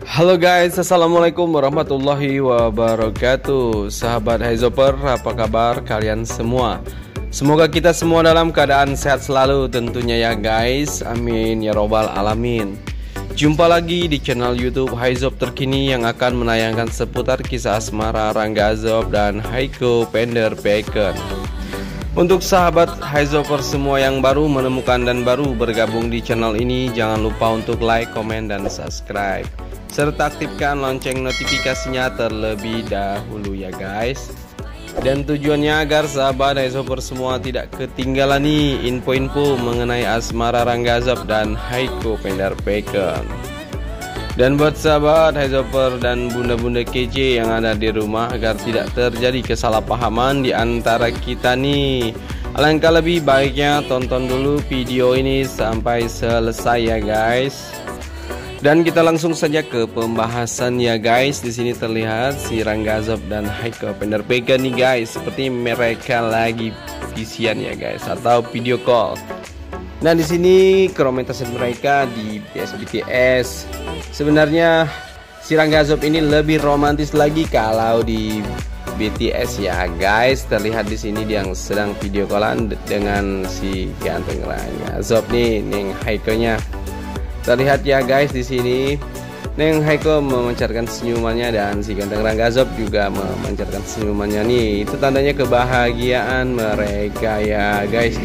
Halo guys, assalamualaikum warahmatullahi wabarakatuh. Sahabat Highzoper, apa kabar kalian semua? Semoga kita semua dalam keadaan sehat selalu tentunya ya guys. Amin ya robbal alamin. Jumpa lagi di channel YouTube Highzop terkini yang akan menayangkan seputar kisah asmara Rangga Azob dan Haiko Penderpeken. Untuk sahabat Highzoper semua yang baru menemukan dan baru bergabung di channel ini, jangan lupa untuk like, komen, dan subscribe, serta aktifkan lonceng notifikasinya terlebih dahulu ya guys. Dan tujuannya agar sahabat Highzoper semua tidak ketinggalan nih info-info mengenai asmara Rangga Azob dan Haiko Penderpeken. Dan buat sahabat Highzoper dan bunda-bunda kece yang ada di rumah, agar tidak terjadi kesalahpahaman di antara kita nih, alangkah lebih baiknya tonton dulu video ini sampai selesai ya guys. Dan kita langsung saja ke pembahasan ya guys. Di sini terlihat si Rangga Azob dan Haiko Penderpeken nih guys, seperti mereka lagi visian ya guys, atau video call. Nah di sini keromantisan mereka di BTS. Sebenarnya si Rangga Azob ini lebih romantis lagi kalau di BTS ya guys. Terlihat di sini dia yang sedang video callan dengan si ganteng Rangga Azob nih, Neng Haiko-nya. Terlihat ya guys di sini Neng Haiko memancarkan senyumannya dan si ganteng Rangga Azob juga memancarkan senyumannya nih. Itu tandanya kebahagiaan mereka ya guys.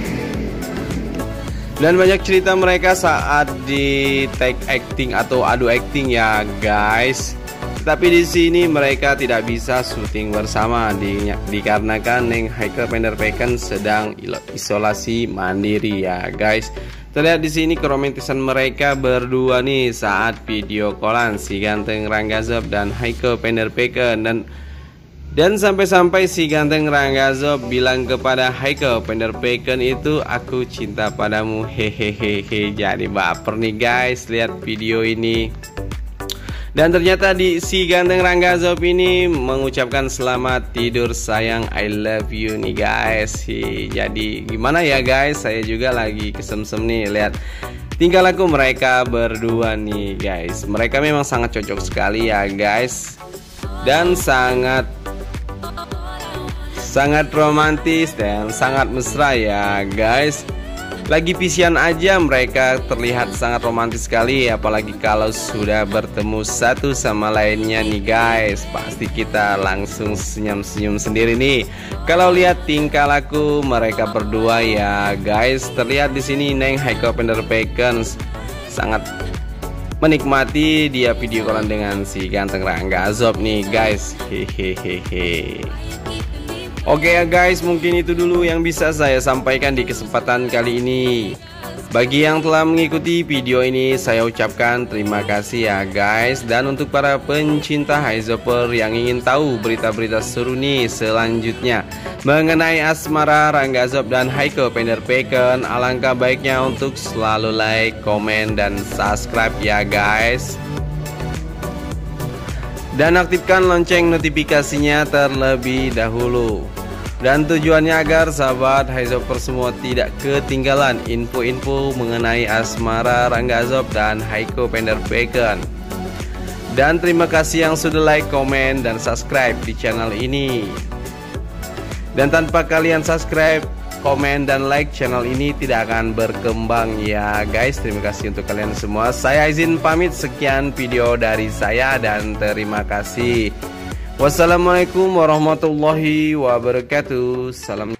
Dan banyak cerita mereka saat di take acting atau adu acting ya guys. Tapi di sini mereka tidak bisa syuting bersama dikarenakan Neng Haiko Penderpeken sedang isolasi mandiri ya guys. Terlihat di sini keromantisan mereka berdua nih saat video callan si ganteng Rangga Azob dan Haiko Penderpeken. Dan sampai-sampai si ganteng Rangga Azob bilang kepada Haiko Penderpeken itu, aku cinta padamu, hehehehe. Jadi baper nih guys, lihat video ini. Dan ternyata si ganteng Rangga Azob ini mengucapkan selamat tidur sayang, I love you nih guys. Jadi gimana ya guys, saya juga lagi kesemsem nih lihat tingkah laku mereka berdua nih guys. Mereka memang sangat cocok sekali ya guys. Dan sangat romantis dan sangat mesra ya guys. Lagi visian aja mereka terlihat sangat romantis sekali, apalagi kalau sudah bertemu satu sama lainnya nih guys. Pasti kita langsung senyum-senyum sendiri nih kalau lihat tingkah laku mereka berdua ya guys. Terlihat di sini Neng Haiko Penderpeken sangat menikmati dia video callan dengan si ganteng Rangga Azob nih guys. Hehehehe. Oke ya guys, mungkin itu dulu yang bisa saya sampaikan di kesempatan kali ini. Bagi yang telah mengikuti video ini, saya ucapkan terima kasih ya guys. Dan untuk para pencinta Highzoper yang ingin tahu berita-berita seru nih selanjutnya mengenai asmara Rangga Azob dan Haiko Penderpeken, alangkah baiknya untuk selalu like, komen, dan subscribe ya guys. Dan aktifkan lonceng notifikasinya terlebih dahulu. Dan tujuannya agar sahabat Highzoper semua tidak ketinggalan info-info mengenai asmara Rangga Azob dan Haiko Penderpeken. Dan terima kasih yang sudah like, komen, dan subscribe di channel ini. Dan tanpa kalian subscribe, komen, dan like, channel ini tidak akan berkembang ya guys. Terima kasih untuk kalian semua. Saya izin pamit, sekian video dari saya dan terima kasih. Wassalamualaikum warahmatullahi wabarakatuh. Salam.